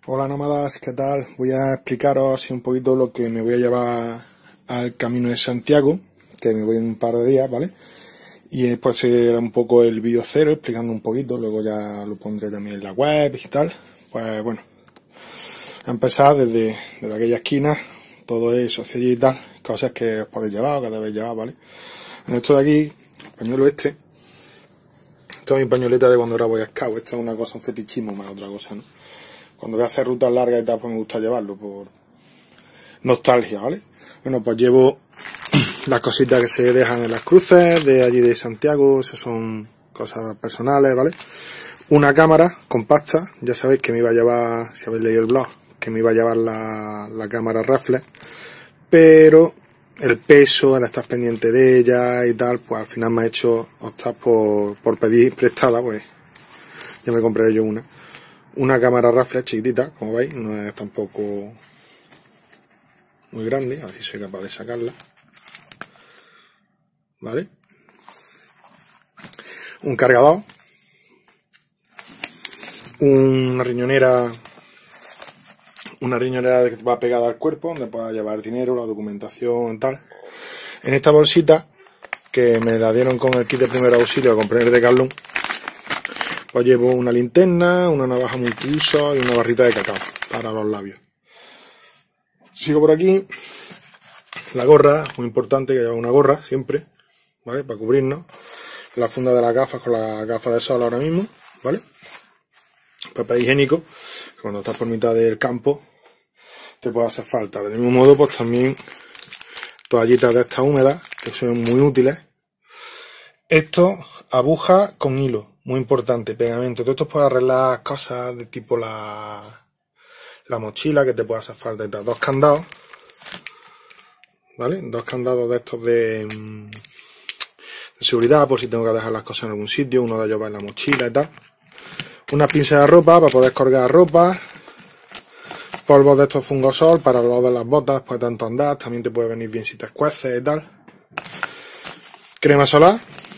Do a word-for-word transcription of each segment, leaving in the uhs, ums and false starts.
Hola nómadas, ¿qué tal? Voy a explicaros así un poquito lo que me voy a llevar al Camino de Santiago, que me voy en un par de días, ¿vale? Y después será un poco el vídeo cero, explicando un poquito, luego ya lo pondré también en la web y tal. Pues bueno, a empezar desde, desde aquella esquina, todo eso, hacia allí y tal, cosas que os podéis llevar o que debéis llevar, ¿vale? En esto de aquí, el pañuelo este, esto es mi pañoleta de cuando era Boy Scout, esto es una cosa, un fetichismo más otra cosa, ¿no? Cuando voy a hacer rutas largas y tal, pues me gusta llevarlo por nostalgia, ¿vale? Bueno, pues llevo las cositas que se dejan en las cruces de allí de Santiago, esas son cosas personales, ¿vale? Una cámara compacta, ya sabéis que me iba a llevar, si habéis leído el blog, que me iba a llevar la, la cámara reflex, pero el peso, el estar pendiente de ella y tal, pues al final me ha hecho optar por, por pedir prestada, pues ya me compré yo una. Una cámara reflex chiquitita, como veis, no es tampoco muy grande, a ver si soy capaz de sacarla. ¿Vale? Un cargador. Una riñonera. Una riñonera que va pegada al cuerpo, donde pueda llevar dinero, la documentación y tal. En esta bolsita, que me la dieron con el kit de primer auxilio a comprar en Decathlon, pues llevo una linterna, una navaja multiuso y una barrita de cacao para los labios. Sigo por aquí. La gorra, muy importante que lleva una gorra siempre, ¿vale? Para cubrirnos. La funda de las gafas con las gafas de sol ahora mismo, ¿vale? Papel higiénico, que cuando estás por mitad del campo te puede hacer falta. Del mismo modo, pues también toallitas de estas húmedas, que son muy útiles. Esto, aguja con hilo. Muy importante, pegamento. Todo esto es para arreglar cosas de tipo la, la mochila que te puede hacer falta y tal. Dos candados, ¿vale? Dos candados de estos de, de seguridad, por si tengo que dejar las cosas en algún sitio. Uno de ellos va en la mochila y tal. Una pinza de ropa para poder colgar ropa. Polvos de estos fungosol para lo de las botas, pues tanto andar. También te puede venir bien si te escueces y tal. Crema solar.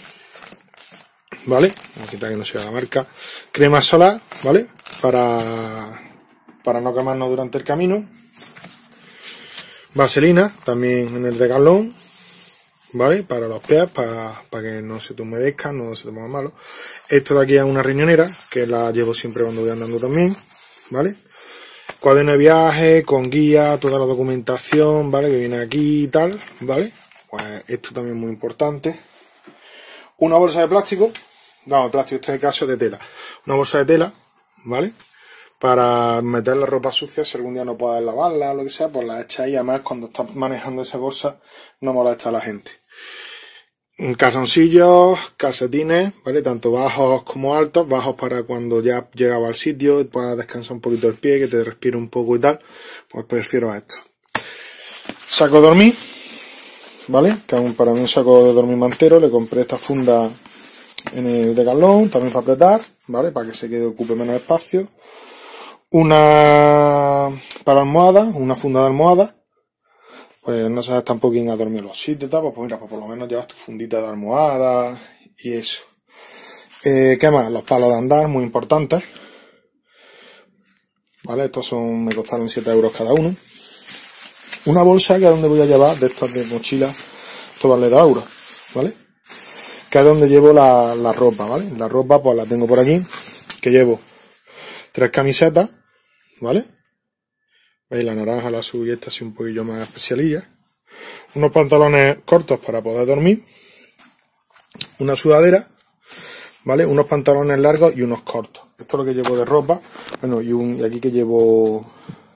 ¿Vale? Vamos a quitar que no sea la marca. Crema solar, ¿vale? Para, para no quemarnos durante el camino. Vaselina, también en el Decathlon, ¿vale? Para los pies, para, para que no se te humedezcan, no se te ponga malo. Esto de aquí es una riñonera, que la llevo siempre cuando voy andando también, ¿vale? Cuaderno de viaje, con guía, toda la documentación, ¿vale? Que viene aquí y tal, ¿vale? Pues esto también es muy importante. Una bolsa de plástico. No, el plástico en este caso es de tela. Una bolsa de tela, ¿vale? Para meter la ropa sucia, si algún día no puedes lavarla o lo que sea, pues la echas ahí. Además, cuando estás manejando esa bolsa, no molesta a la gente. Calzoncillos, calcetines, ¿vale? Tanto bajos como altos. Bajos para cuando ya llegaba al sitio y puedas descansar un poquito el pie, que te respire un poco y tal. Pues prefiero esto. Saco de dormir, ¿vale? Que es para mí un saco de dormir mantero. Le compré esta funda en el Decathlon, también para apretar, ¿vale? Para que se quede, ocupe menos espacio. Una para almohadas, una funda de almohada. Pues no sabes tampoco quién a dormir en los sitios, tal, pues mira, pues por lo menos llevas tu fundita de almohada y eso. Eh, ¿Qué más? Los palos de andar, muy importantes. ¿Vale? Estos son, me costaron siete euros cada uno. Una bolsa que es donde voy a llevar, de estas de mochila, esto vale dos euros, ¿vale? Que es donde llevo la, la ropa, ¿vale? La ropa pues la tengo por aquí, que llevo tres camisetas, ¿vale? Veis, la naranja, la azul y esta así un poquillo más especialilla. Unos pantalones cortos para poder dormir. Una sudadera, ¿vale? Unos pantalones largos y unos cortos. Esto es lo que llevo de ropa. Bueno, y, un, y aquí que llevo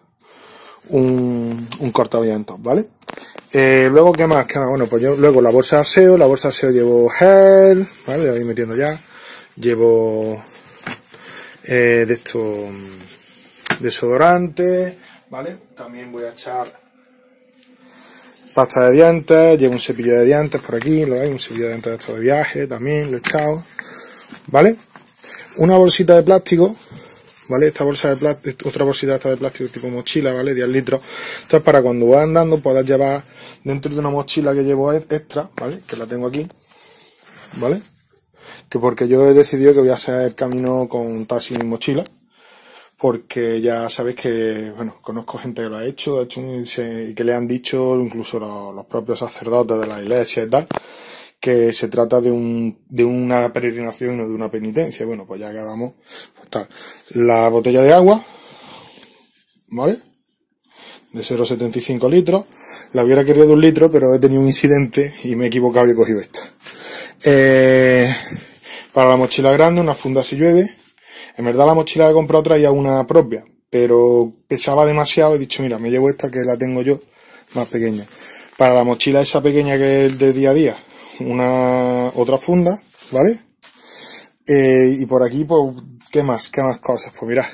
un, un cortavientos, ¿vale? Eh, luego, ¿qué más? ¿Qué más? Bueno, pues yo luego la bolsa de aseo. La bolsa de aseo llevo gel, ¿vale? Lo voy metiendo ya. Llevo eh, de esto desodorante, ¿vale? También voy a echar pasta de dientes. Llevo un cepillo de dientes por aquí, lo hay, un cepillo de dientes de esto de viaje, también lo he echado, ¿vale? Una bolsita de plástico, ¿vale? Esta bolsa de plástico, otra bolsita esta de plástico tipo mochila, ¿vale? diez litros. Esto es para cuando vas andando poder llevar dentro de una mochila que llevo extra, ¿vale? Que la tengo aquí, ¿vale? Que porque yo he decidido que voy a hacer el camino con taxi y mochila. porque ya sabéis que, bueno, conozco gente que lo ha hecho, ha hecho un, y que le han dicho, incluso los, los propios sacerdotes de la iglesia y tal, que se trata de un de una peregrinación y no de una penitencia. Bueno, pues ya que vamos, pues tal. La botella de agua, ¿vale? De cero coma setenta y cinco litros. La hubiera querido de un litro, pero he tenido un incidente y me he equivocado y he cogido esta. Eh, para la mochila grande, una funda si llueve. En verdad la mochila que he comprado traía una propia, pero pesaba demasiado. He dicho, mira, me llevo esta que la tengo yo, más pequeña. Para la mochila esa pequeña que es de día a día, una otra funda, ¿vale? Eh, y por aquí, pues, ¿qué más? ¿Qué más cosas? Pues mirad,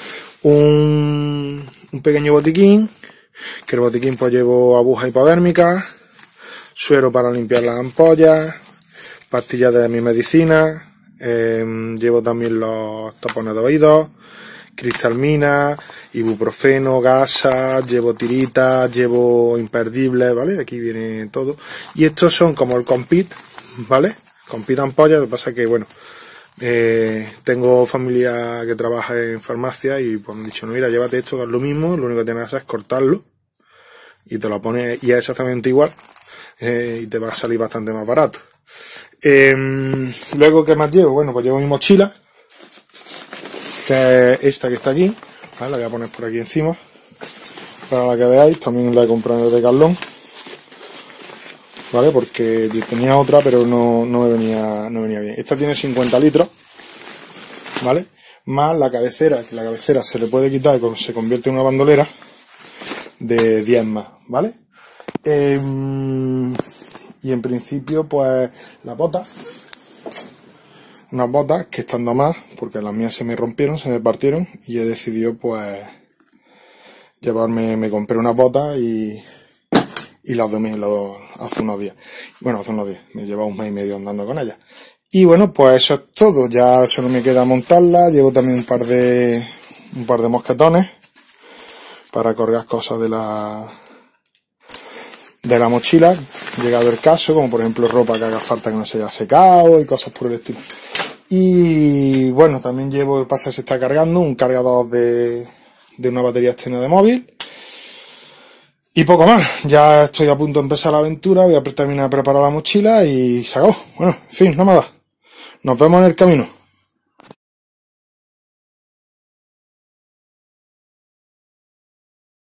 un, un pequeño botiquín, que el botiquín pues llevo aguja hipodérmica, suero para limpiar las ampollas, pastillas de mi medicina, eh, llevo también los tapones de oídos, cristalmina, ibuprofeno, gasas, llevo tiritas, llevo imperdibles, ¿vale? Aquí viene todo. Y estos son como el Compit, ¿vale? Compit ampollas, lo que pasa es que, bueno, eh, tengo familia que trabaja en farmacia y pues me han dicho, no, mira, llévate esto, que es lo mismo, lo único que tienes que hacer es cortarlo y te lo pones, y es exactamente igual, eh, y te va a salir bastante más barato. Eh, luego, ¿qué más llevo? Bueno, pues llevo mi mochila, que es esta que está aquí, ¿vale? La voy a poner por aquí encima para la que veáis. También la he comprado en el Decathlon, ¿vale? Porque yo tenía otra, pero no, no me venía, no venía bien. Esta tiene cincuenta litros, ¿vale? Más la cabecera, que la cabecera se le puede quitar y se convierte en una bandolera de diez más, ¿vale? Eh, y en principio, pues, las botas. Unas botas que estando más, porque las mías se me rompieron, se me partieron, y he decidido, pues, llevarme, me compré unas botas y, y las domé los, hace unos días. Bueno, hace unos días, me lleva un mes y medio andando con ellas. Y bueno, pues eso es todo, ya solo me queda montarla. Llevo también un par de, un par de mosquetones para colgar cosas de la, de la mochila, llegado el caso, como por ejemplo ropa que haga falta que no se haya secado y cosas por el estilo. Y bueno, también llevo, el pasa se está cargando, un cargador de, de una batería externa de móvil. Y poco más, ya estoy a punto de empezar la aventura, voy a terminar de preparar la mochila y se acabó. Bueno, en fin, nada más. Nos vemos en el camino.